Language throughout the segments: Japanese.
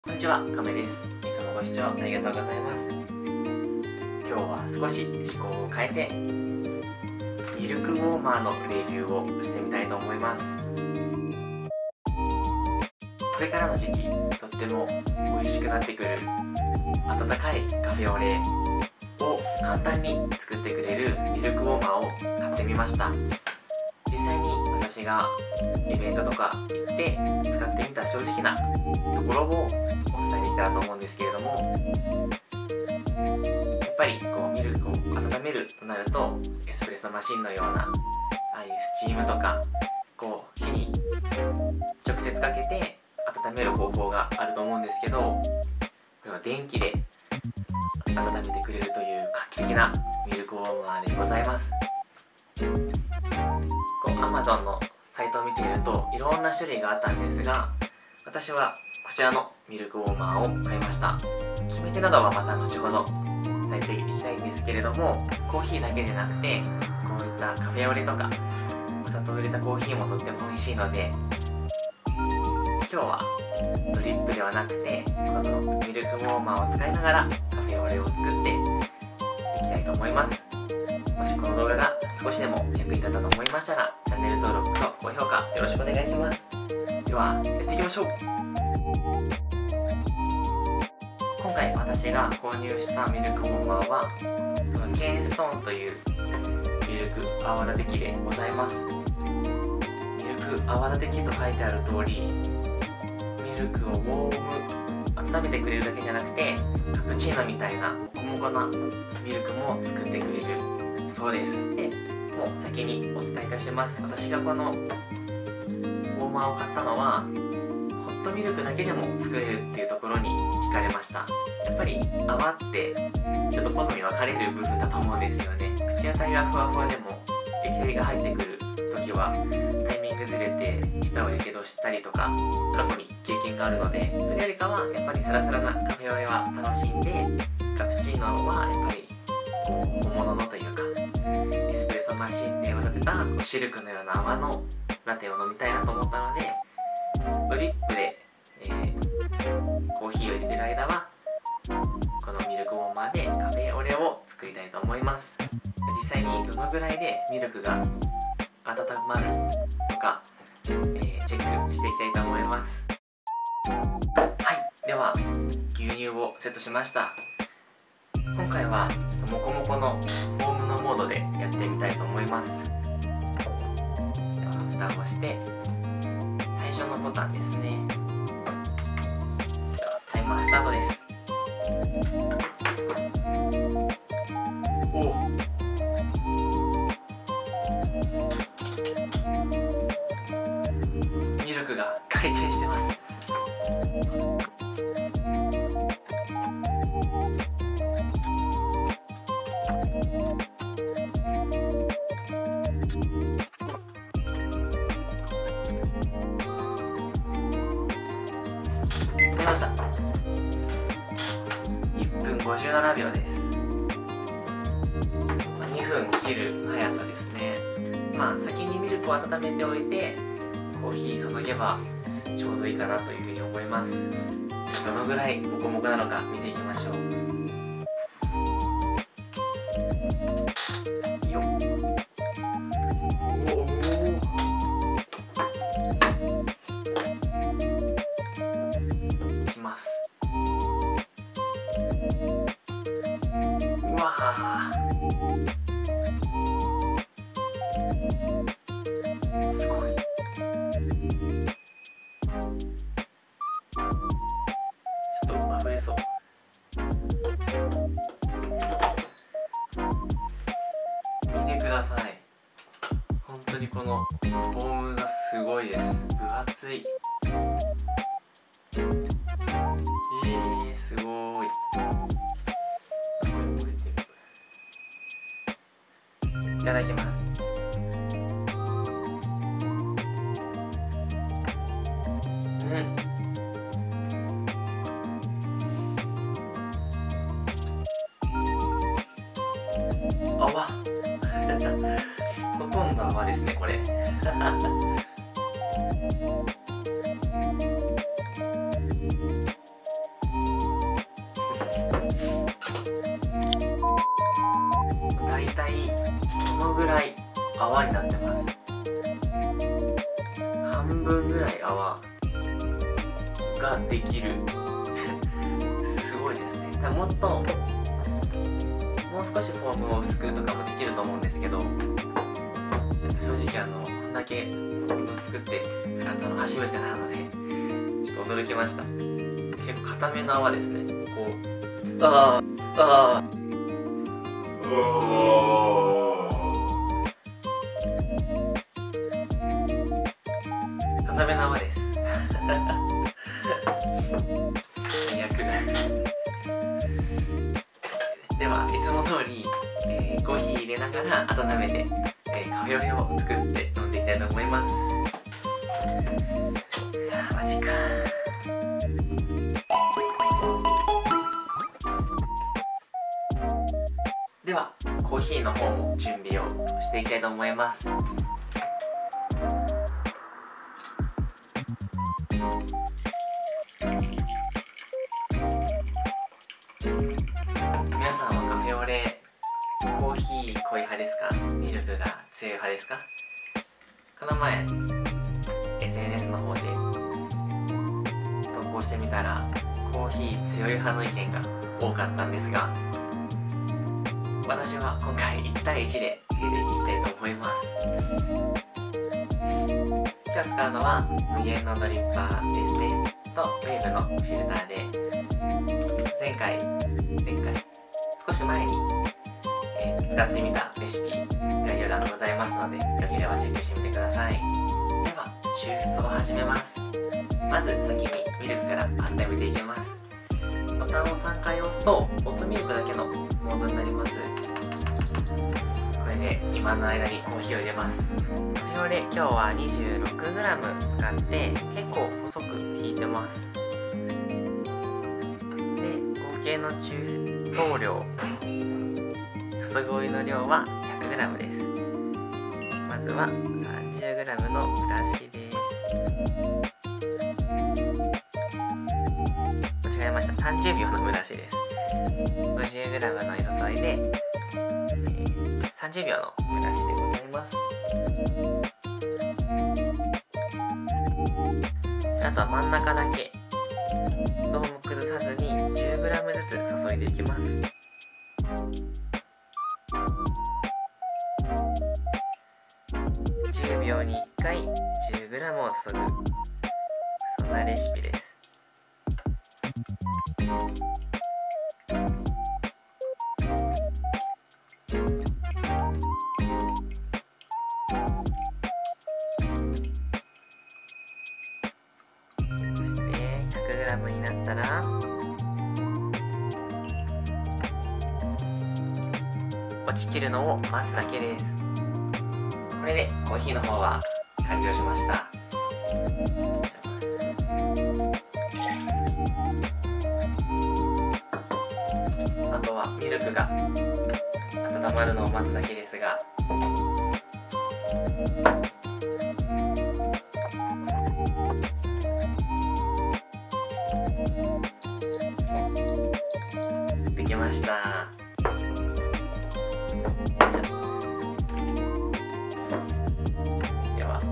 こんにちは、亀です。いつもご視聴ありがとうございます。今日は少し趣向を変えてミルクウォーマーのレビューをしてみたいと思います。これからの時期、とっても美味しくなってくる温かいカフェオレを簡単に作ってくれるミルクウォーマーを買ってみました。実際に私がイベントとか行って使ってみた正直なところをお伝えできたらと思うんですけれども、やっぱりミルクを温めるとなるとエスプレッソマシンのようなああいうスチームとか火に直接かけて温める方法があると思うんですけど、これは電気で温めてくれるという画期的なミルクウォーマーでございます。Amazon のサイトを見ているといろんな種類があったんですが、私はこちらのミルクウォーマーを買いました。決め手などはまた後ほど伝えていきたいんですけれども、コーヒーだけでなくてこういったカフェオレとかお砂糖を入れたコーヒーもとっても美味しいので、今日はドリップではなくてこのミルクウォーマーを使いながらカフェオレを作っていきたいと思います。もしこの動画が少しでも役に立ったと思いましたら、チャンネル登録と高評価よろしくお願いします。ではやっていきましょう。今回私が購入したミルクウォーマーはこのケーンストーンというミルク泡立て器でございます。ミルク泡立て器と書いてある通り、ミルクを温めてくれるだけじゃなくてカプチーノみたいなモコモコなミルクも作ってくれるそうです。で、もう先にお伝えいたします。私がこのウォーマーを買ったのはホットミルクだけでも作れるっていうところに惹かれました。やっぱり泡ってちょっと好み分かれる部分だと思うんですよね。口当たりはふわふわでも液体が入ってくる時はタイミングずれて舌をやけどしたりとか過去に経験があるので、それよりかはやっぱりサラサラなカフェオレは楽しんで、カプチーノはやっぱり本物のというかエスプレッソマシンで泡立てたシルクのような泡のラテを飲みたいなと思ったので、ドリップで、コーヒーを入れてる間はこのミルクウォーマーでカフェオレを作りたいと思います。実際にどのぐらいでミルクが温まるのか、チェックしていきたいと思います。はい、では牛乳をセットしました。今回はちょっとモコモコのフォームのモードでやってみたいと思います。では蓋をして最初のボタンですね。ではタイマースタートです。ミルクが回転してます。出ました。1分57秒です。2分切る速さですね。先にミルクを温めておいてコーヒー注げばちょうどいいかなというふうに思います。どのぐらいモコモコなのか見ていきましょう。よっ、いきます。うわー、すごい。ちょっと溢れそう。見てください。本当にこのフォームがすごいです。分厚い。すごい。いただきます。泡ほとんど泡ですねこれ泡になってます。半分ぐらい泡ができるすごいですね。もっともう少しフォームを薄くとかもできると思うんですけど、正直こんだけフォームを作って使ったの初めてなのでちょっと驚きました。結構固めの泡ですね。こう固めの泡です最悪では、いつも通り、コーヒー入れながら温めて、カフェオレを作って飲んでいきたいと思います。マジか。ではコーヒーの方も準備をしていきたいと思います。皆さんはカフェオレコーヒー濃い派ですか、ミルクが強い派ですか？この前 SNS の方で投稿してみたらコーヒー強い派の意見が多かったんですが、私は今回1対1で入れていきたいと思います。今日使うのは無限のドリッパーですねとウェーブのフィルターで、前回少し前に、使ってみたレシピ概要欄ございますので、よければチェックしてみてください。では抽出を始めます。まず先にミルクから温めていきます。ボタンを3回押すとホットミルクだけのモードになります。これで今の間にコーヒーを入れます。カフェオレ今日は 26g 使って結構細くひいてます。で合計の投量、注ぐお湯の量は 100g です。まずは 30g の蒸らしです。間違えました。30秒の蒸らしです。50g の湯注いで、30秒の蒸らしでございます。あとは真ん中だけどうも崩さずに 10g ずつ注いでいきます。10秒に1回 10g を注ぐ、そんなレシピです。そして 100g になったら落ちきるのを待つだけです。これでコーヒーの方は完了しました。あとはミルクが温まるのを待つだけですが、できました。では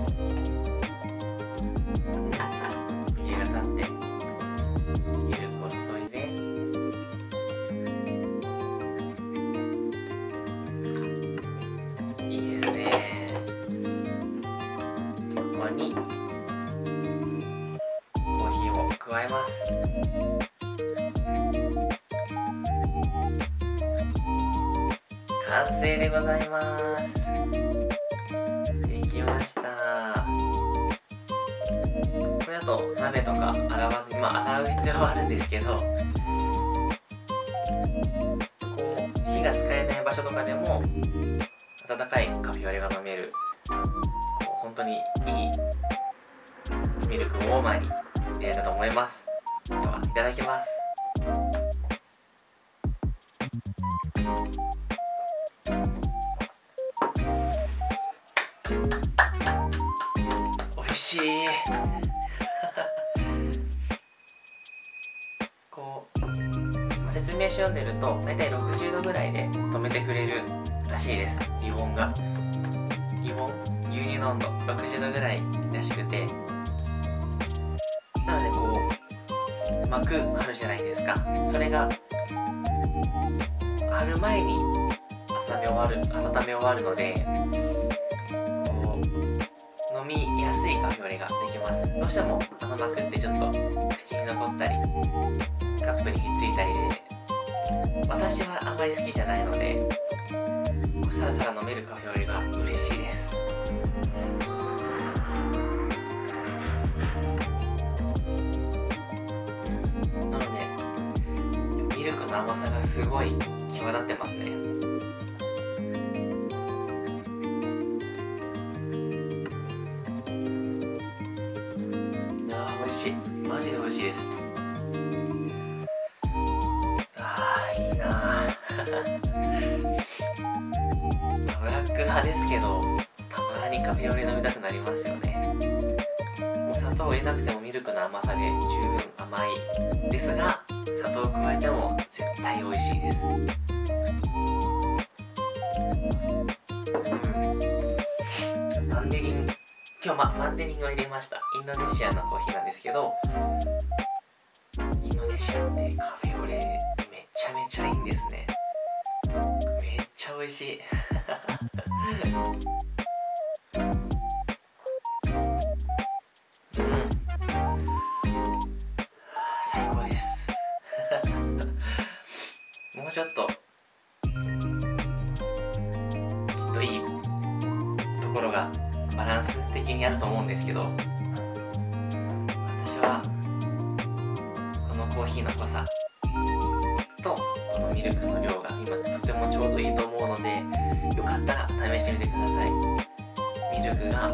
湯が立ってミルクを注いで、いいですね。ここにコーヒーを加えます。完成でございます。できました。これだと鍋とか洗わずに、洗う必要はあるんですけど、こう火が使えない場所とかでも温かいカフェオレが飲める、本当にいいミルクウォーマーに出会えたと思います。ではいただきます。おいしいこう説明書読んでるとだいたい60度ぐらいで止めてくれるらしいです。油温気温、牛乳の温度60度ぐらいらしくて、なのでこう膜あるじゃないですか。それが貼る前に温め終わるので、こう飲みやすいカフェオレができます。どうしても膜ってちょっと口に残ったりカップにひっついたりで、私はあんまり好きじゃないので、さらさら飲めるカフェオレが嬉しいです。なのでミルクの甘さがすごい際立ってますね。美味しい、マジで美味しいです。いいなブラック派ですけど、たまにカフェオレ飲みたくなりますよね。お砂糖を入れなくてもミルクの甘さで十分甘いですが、砂糖を加えても絶対美味しいです。マンデリン、今日マンデリンを入れました。インドネシアのコーヒーなんですけど、インドネシアってカフェオレめちゃめちゃいいんですね。めっちゃ美味しい最高ですもうちょっときっといいところがバランス的にあると思うんですけど、私はこのコーヒーの濃さとこのミルクの量が今とてもちょうどいいと思うので、よかったら試してみてください。ミルクが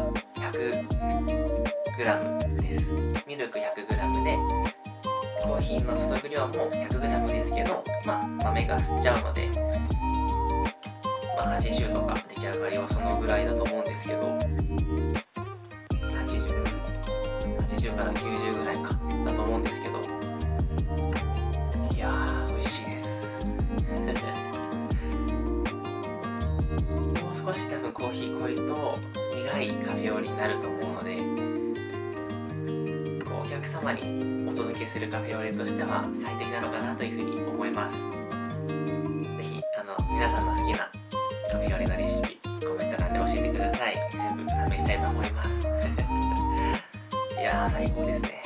100g です。ミルク 100g でコーヒーの注ぐ量も 100g ですけど、豆が吸っちゃうので、80とか出来上がりはそのぐらいだと思うんですけど、80から90ぐらいかだと思うんですけど、いやー美味しいですもう少し多分コーヒー濃いと苦いカフェオレになると思うので、こうお客様にお届けするカフェオレとしては最適なのかなというふうに思います。ぜひ皆さんの好きなカフェオレのレシピコメント欄で教えてください。全部試したいと思いますいやー最高ですね。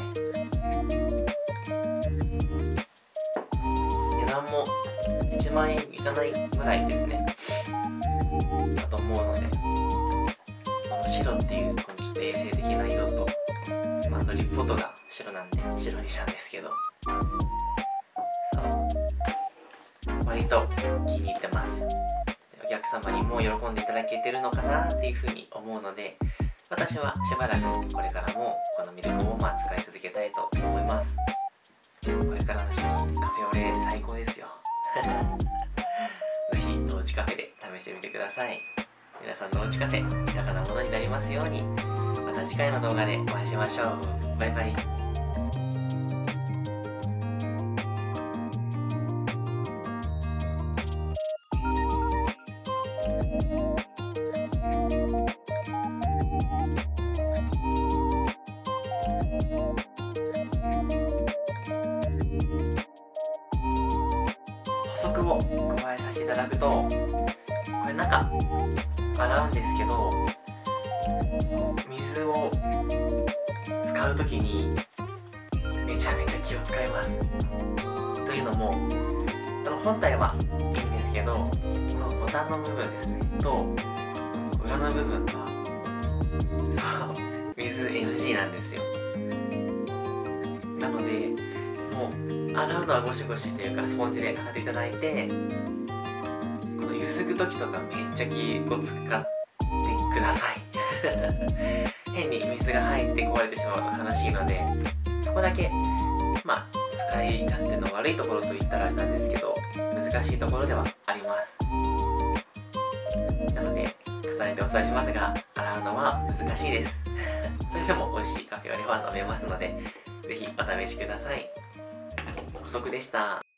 値段も1万円いかないぐらいですねだと思うので、この白っていうこのちょっと衛生的な色と、ドリップフォトが白なんで白にしたんですけど、そう割と気に入ってます。お客様にも喜んでいただけてるのかなっていうふうに思うので、私はしばらくこれからもこのミルクウォーマー使い続けたいと思います。これからの時期カフェオレ最高ですよぜひおうちカフェで試してみてください。皆さんのおうちカフェ豊かなものになりますように。また次回の動画でお会いしましょう。バイバイ。補足を加えさせていただくと、これ中洗うんですけど、水を使うときにめちゃめちゃ気を使います。というのも本体はいいんですけど、このボタンの部分ですねと裏の部分が水 NG なんですよ。なのでもう洗うのはゴシゴシというかスポンジで洗っていただいて、このゆすぐ時とかめっちゃ気を使ってください変に水が入って壊れてしまうと悲しいので、そこだけ使い勝手の悪いところといったらあれなんですけど、難しいところではあります。なので重ねてお伝えしますが、洗うのは難しいですそれでも美味しいカフェオレは飲めますので、ぜひお試しください。補足でした。